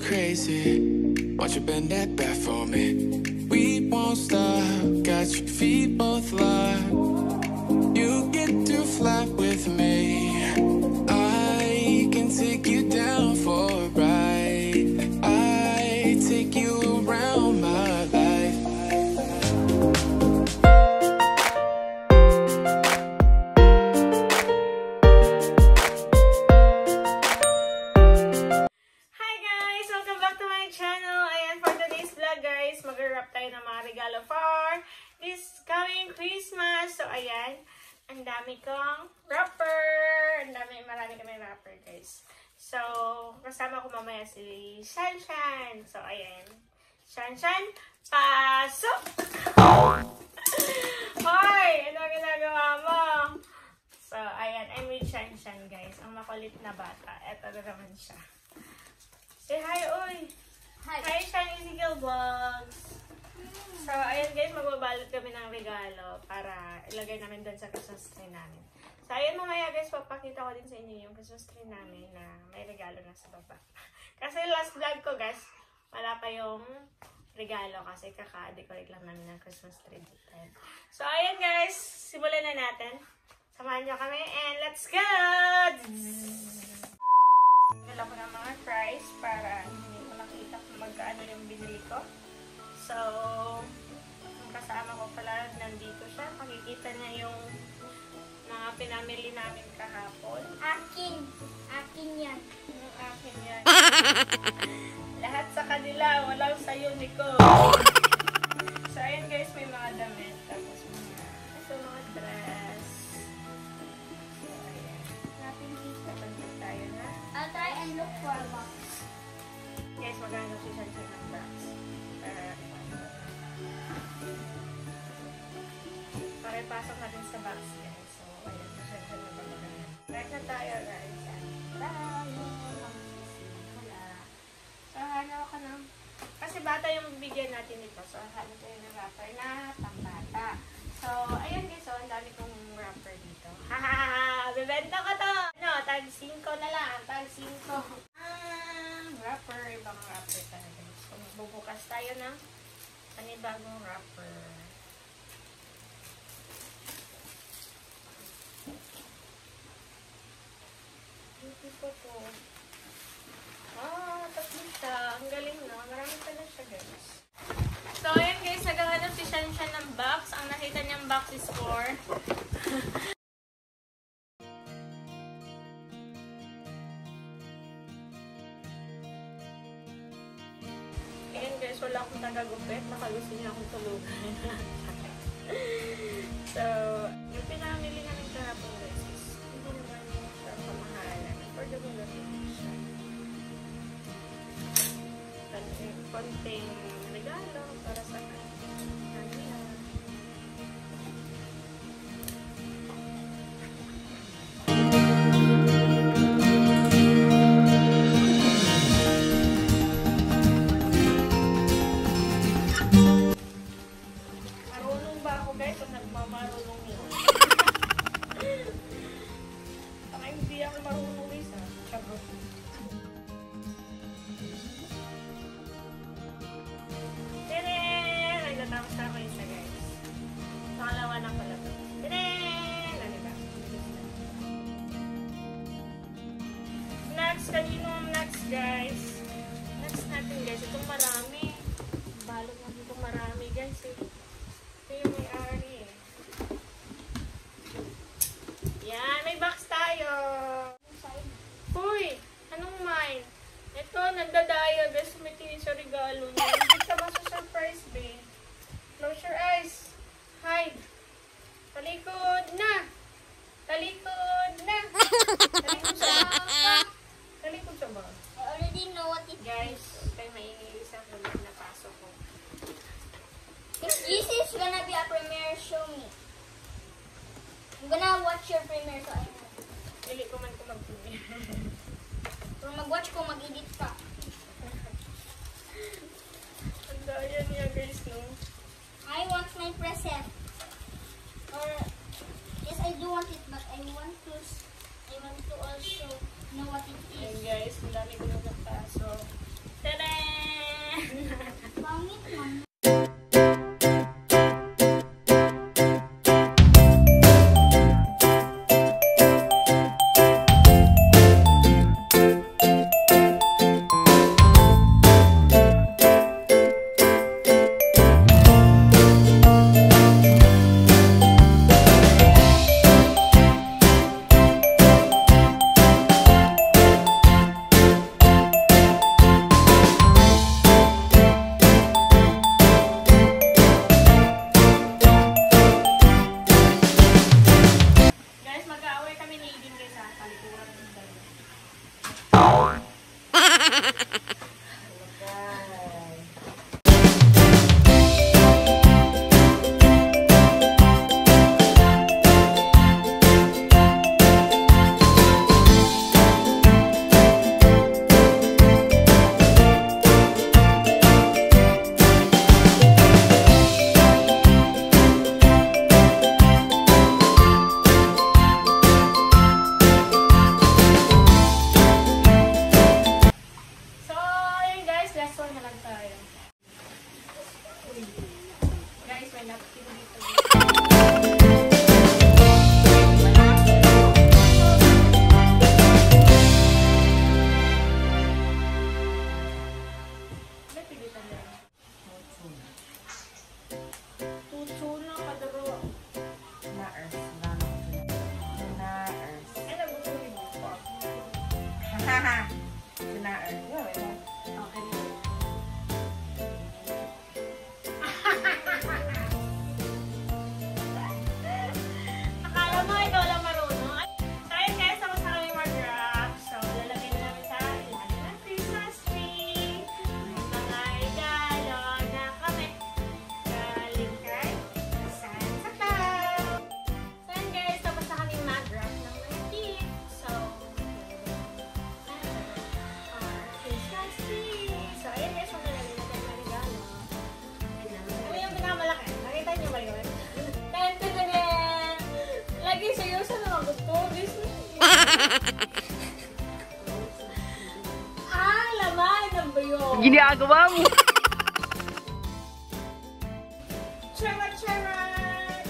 crazy. Won't you bend that back for me? We won't stop. Got your feet both locked. You get to fly with me. I can take you down for a ride. I take you around my life. Hi guys! Welcome back to my channel. Ayan, for today's vlog guys, mag-wrap tayo ng mga regalo for this coming Christmas. So ayan, ang dami kong wrapper. Marami kami wrapper guys. So, kasama ko mamaya si Shanshan. So ayan, Shanshan, pasok! Hoy! Ano ginagawa mo? So ayan, I'm with Shanshan guys. Ang makulit na bata. Eto na naman siya. Say hi, oy! Hi! Hi, Shiny Eagle Vlogs! So, ayan guys, magbabalot kami ng regalo para ilagay namin doon sa Christmas tree namin. So, ayan mamaya guys, papakita ko din sa inyo yung Christmas tree namin na may regalo na sa baba. Kasi last vlog ko guys, wala pa yung regalo kasi kaka-decorate lang namin ng Christmas tree dito. So, ayan guys, simulan na natin. Samahan nyo kami and let's go! Dala ko ng mga price para hindi ko nakita kung magkano yung binili ko. So, yung kasama ko pala nandito siya. Makikita niya yung mga pinamili namin kahapon. Akin yan. Yung akin yan. Lahat sa kanila, walang sayo, Nico. So, ayan guys, may mga damit. Tapos mga dress. So, ayan. Natin dito. Bantay tayo na. I'll try and look for a box. Guys, maghanap si Shanshan ng box. Para ipasok natin sa box, guys. So, ayan, si Shanshan na maghanap. Right na tayo, guys. So, hanap ka ng... Kasi bata yung bigyan natin nito. So, hanap tayo ng wrapper na pambata. So, ayan guys. So, ang dami kong wrapper dito. Hahaha! Bebenta ko to! Ano, tag 5 na lang. Tag 5. Wrapper. Ibang wrapper talaga. So, magbubukas tayo ng panibagong wrapper. Hindi ko to. Tatlo siya. Ang galing na. Marami pala siya, guys. So, ayan guys. Naghahanap si Shanshan ng box. Ang nakita niyang box is for... Ayan guys, wala akong tagagupit. Nakagusto niya akong tulugan. So, yung pinamili namin kahapon guys is hindi naman siya pamahalan. Affordable lang siya. Konting regalo para sa kanya. Marunong ba ako guys o nagmamarunong yun? Baka hindi ako marunong guys ha. Chabot. Tapos na ako isa guys. Pangalawa na pala ito. Next, kaninong next guys? Next natin guys. Itong marami. Balot natin itong marami guys eh. Ito yung may-ari eh. Yan, may box tayo. Uy, anong mine? Ito, nagdadaya guys. Sumitingin sa regalo niya. Hindi ka ba sa surprise babe? Close your eyes. Hide. Talikod na. Talikod na. Talikod sa ba? Talikod sa ba? I already know what it is. Guys, kayo maingay sa kulit na pasok ko. If this is gonna be a premiere, show me. I'm gonna watch your premiere so I know. Pili ko man ko mag-premiere. Kung mag-watch ko, mag-edit pa. Ang daya niya guys, no? I want my present. Or yes, I do want it, but I want to also know what it is. Ayan guys, ang dami ko nagpasok. Tada! guys, wala na rin natin na regalo. Ano yung pinakamalaki? Nakita niyo ba yun? Tan-tan-tan! Lagi seryoso naman gusto. Laman ng bayo. Ginagawa mo. Charot, charot!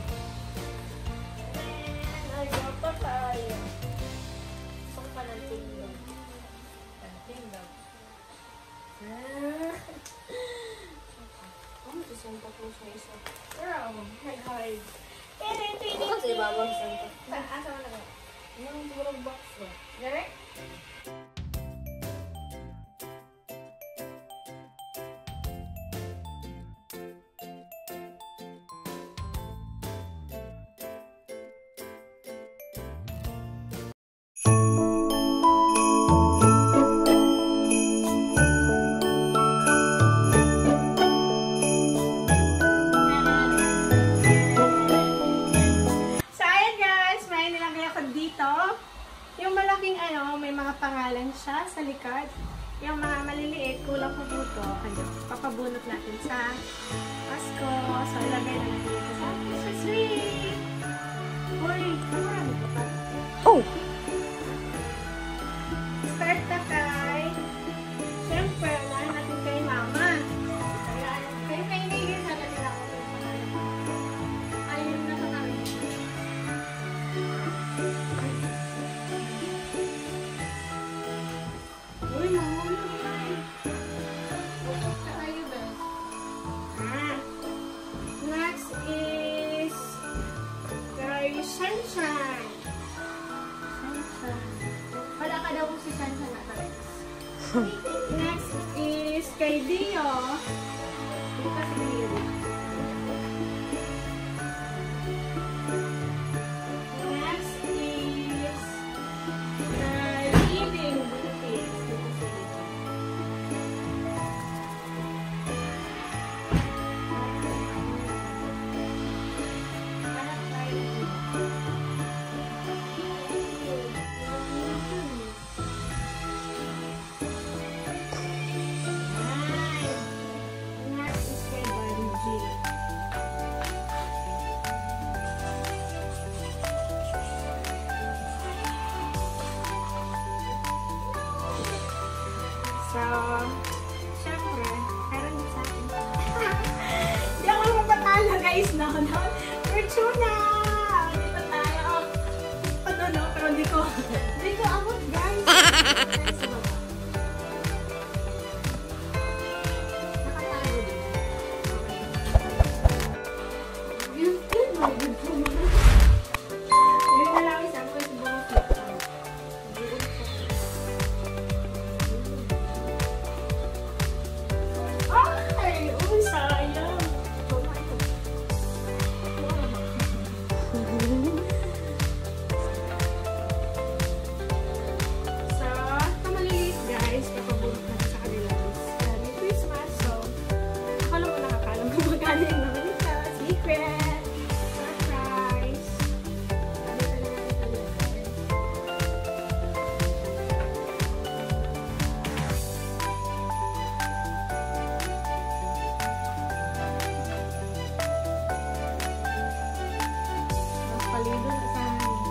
Ayaw pa tayo. Saan pa ng tingnan? Tingnan. Ano ito Santa Claus na isa? Wow, hide-hide. Kasi babag Santa. Asa mo na ba? Yung turang box ba? Gary? May mga pangalan siya sa likod. Yung mga maliliit, kulang po dito. Ano, papabunot natin sa Pasko. So, ilagay na natin dito sa Christmas tree. Uy, marami ko pa. Oh! Start na kay... Siyempre, unahin natin kay Mama. Kaya kainigin na natin ako. Ayun na sa kami. Uy, mahuli na eh. Kayo ba? Next is kay Shanshan. Wala ka daw si Shanshan na talaga. Next is kay Dio. Ito kasi Dio. Next is kay Ibing Buntis. Next is kay Banji. So, syempre, meron din sa akin. Hindi ako mapatalo guys, no? Fortuna! Dito tayo. Ano, no? Pero hindi ko abot guys. Sa baba. Nakatago din. Yun na lang isa ko sa buong kita. Ay! Uy, sayang! So, ito maliliit guys. Kapabulot natin sa kanila. May Christmas. So, ako lang kung nakakalam kung magkano yung naman ito. Secret! Surprise! Dito na natin talagay. Palido na sa hangin.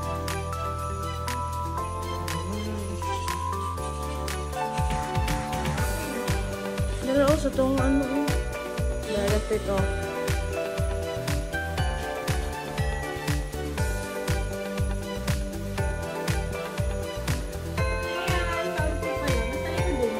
Dala ako sa itong ano. Electric oh. Ayan, kaunti pa yun. Nasa likod din.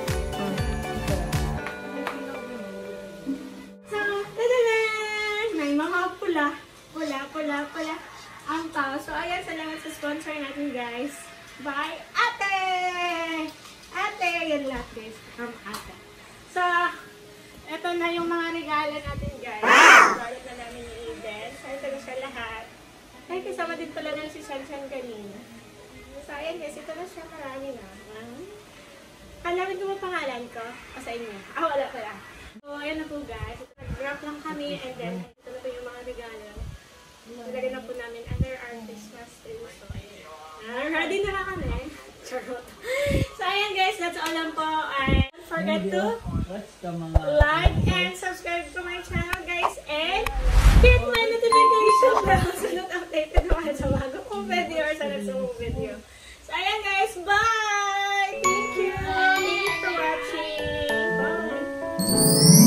So, tadaan! May mga pula. Pula. Ang tao. So, ayan, salamat sa sponsor natin, guys. Bye, Ate! Ate! Yan lahat, guys. From Ate. So, eto na yung mga regalo natin, guys. Regalo na namin ni Eden. So, ito na siya lahat. Ay, kasama din pala na si Shanshan kanina. So, ayan, guys. Ito na siya. Marami na. Alamin ko mo pangalan ko? O sa inyo? Wala pala. So, ayan na po, guys. Nag-wrap lang kami and then, ito na po yung mga regalo. Nilagay na po namin under our Christmas tree. So, ayan. Ready na kami. Charot. So, ayan guys, that's all lang po. And for forget to Watch ka mga... like and subscribe to my channel, guys. And hit my notification bell so not updated naman sa bago kong video or sa next mong video. So, ayan guys. Bye! Thank you! Thank you for watching. Bye!